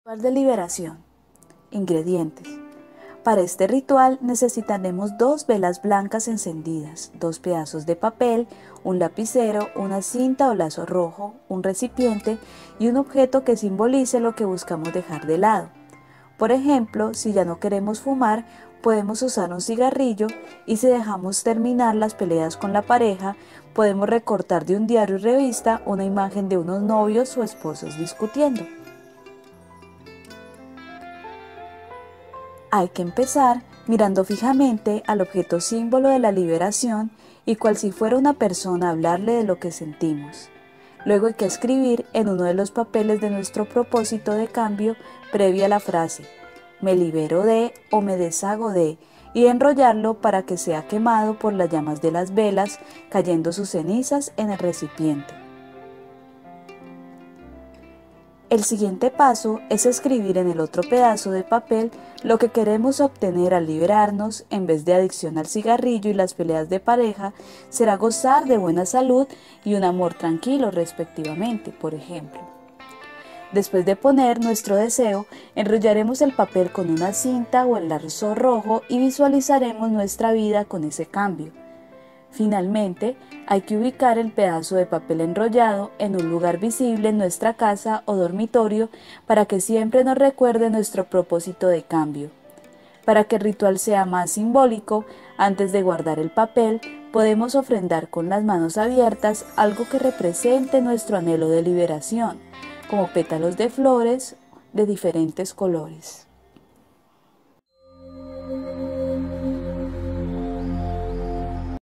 Ritual de liberación. Ingredientes. Para este ritual necesitaremos 2 velas blancas encendidas, 2 pedazos de papel, un lapicero, una cinta o lazo rojo, un recipiente y un objeto que simbolice lo que buscamos dejar de lado. Por ejemplo, si ya no queremos fumar, podemos usar un cigarrillo, y si dejamos terminar las peleas con la pareja, podemos recortar de un diario y revista una imagen de unos novios o esposos discutiendo. Hay que empezar mirando fijamente al objeto símbolo de la liberación y cual si fuera una persona hablarle de lo que sentimos. Luego hay que escribir en uno de los papeles de nuestro propósito de cambio previa a la frase "me libero de" o "me deshago de", y enrollarlo para que sea quemado por las llamas de las velas, cayendo sus cenizas en el recipiente. El siguiente paso es escribir en el otro pedazo de papel lo que queremos obtener al liberarnos. En vez de adicción al cigarrillo y las peleas de pareja, será gozar de buena salud y un amor tranquilo respectivamente, por ejemplo. Después de poner nuestro deseo, enrollaremos el papel con una cinta o el lazo rojo y visualizaremos nuestra vida con ese cambio. Finalmente, hay que ubicar el pedazo de papel enrollado en un lugar visible en nuestra casa o dormitorio para que siempre nos recuerde nuestro propósito de cambio. Para que el ritual sea más simbólico, antes de guardar el papel, podemos ofrendar con las manos abiertas algo que represente nuestro anhelo de liberación, como pétalos de flores de diferentes colores.